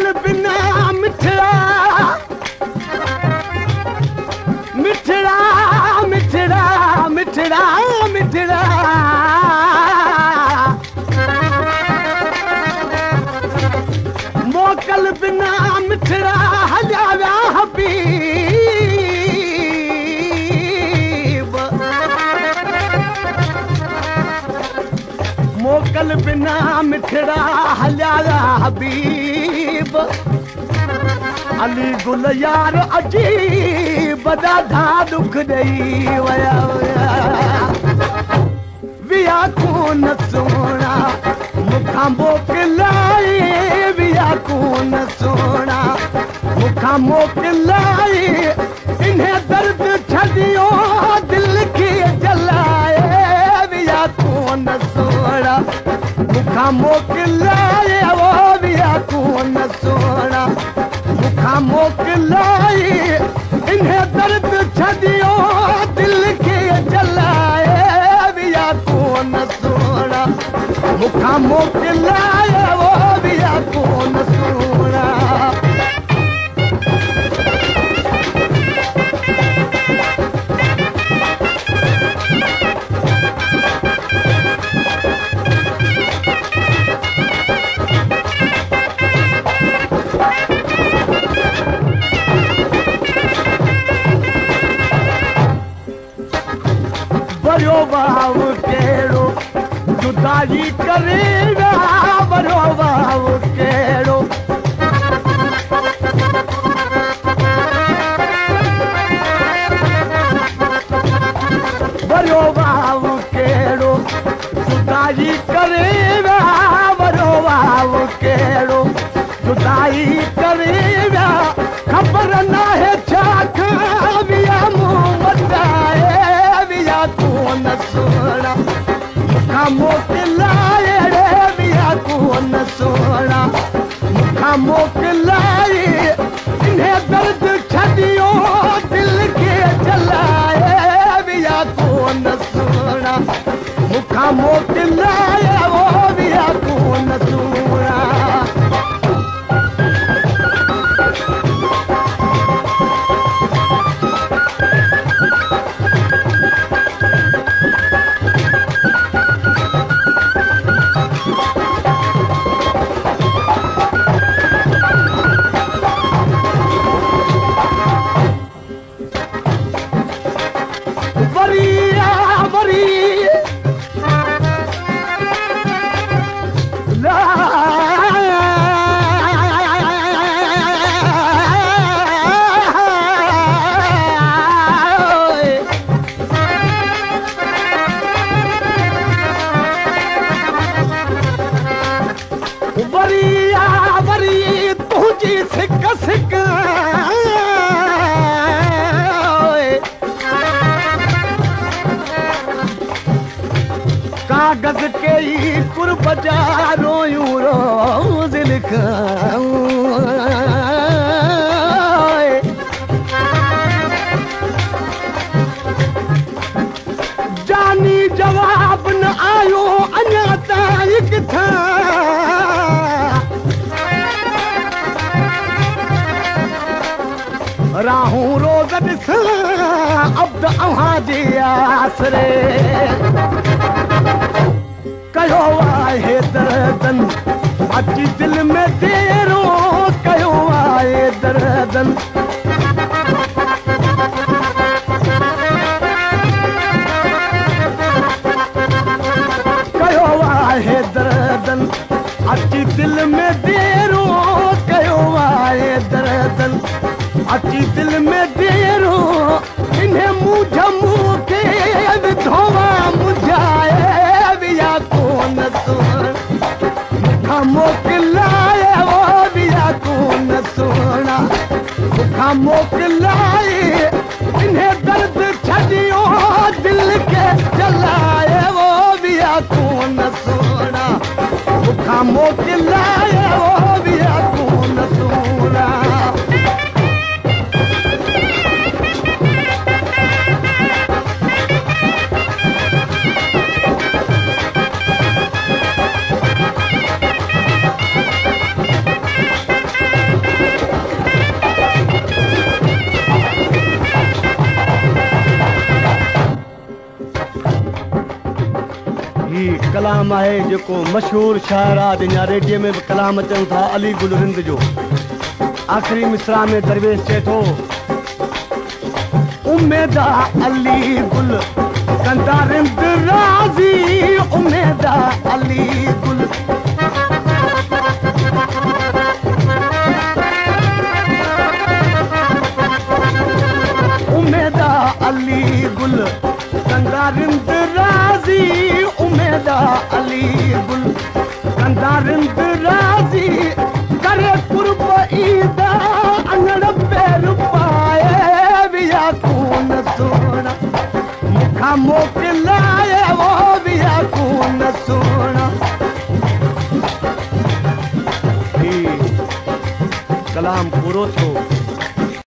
बिना मिठड़ा मिठड़ा मिठड़ा मिठड़ा मिठड़ा मोकल बिना मिठड़ा हजारा हबीब मोकल बिना मिठड़ा हजारा हबीब अली गुल यार अजीब ॾाढा दुख ॾेई विया विया कोन सोना मूंखां मोकिलाई विया कोन सोना मूंखां मोकिलाई इन्हे दर्द छॾियो दिलि खे जलाए विया कोन सोना मूंखां मोकिलाई वो विया कोन सोना मूंखां मोकिलाई इन्हे दर्द छॾियो दिलि खे जलाए विया कोन सोना मूंखां मोकिलाई वो विया कोन सोना बड़ो भाव कहिड़ो जुदाई करेगा बड़ो भाव कहिड़ो बड़ो भाव कहिड़ो जुदाई करेगा बड़ो भाव कहिड़ो जुदाई करेगा ख़बर नाहे छा विया मूं वटाए विया कोन सोना मूंखां मोकिलाई रे विया कोन सोना मूंखां मोकिलाई इन्हे दर्द छॾियो दिलि खे जलाए विया कोन सोना मूंखां मोकिलाई वो विया कोन सोना कागज के ही कुर्ब जा रोयूं रोज़ लिखाऊं जानी जवाब न आयो अञा ताईं किथां राहूं रोज़ ॾिसां अब्द अव्हां जे आसरे कयो आहे दर्दन अची दिलि में देरो कयो आहे दर्दन कयो आहे दर्दन अची दिलि में देरो कयो आहे दर्दन अची दिलि में देरो इन्हे मुंझ मूंखे विधवा मुझाए विया कोन सोना मूंखां मोकिलाई वो विया कोन सोना मूंखां मोकिलाई इन्हे दर्द छॾियो दिलि खे जलाए वो विया कोन सोना मूंखां मोकिलाई वो विया कोन सोना कलाम आहे जेको मशहूर शाइर आहे जंहिंजा रेडियो में भी कलाम अचनि था, अली गुल रिंद जो। आखिरी मिसरा में दरवेश चए थो, उम्मीदा अली गुल कंदा रिंद राज़ी, उम्मीदा अली गुल। उम्मीदा अली गुल कंदा रिंद राज़ी, उम्मीदा अली गुल कंदा रिंद राज़ी। करे कुर्ब ईदा अंगड़ पैर पाए विया कून सोना, मुखा मोकिलाए वो विया कून सोना। कलाम पूरो थो।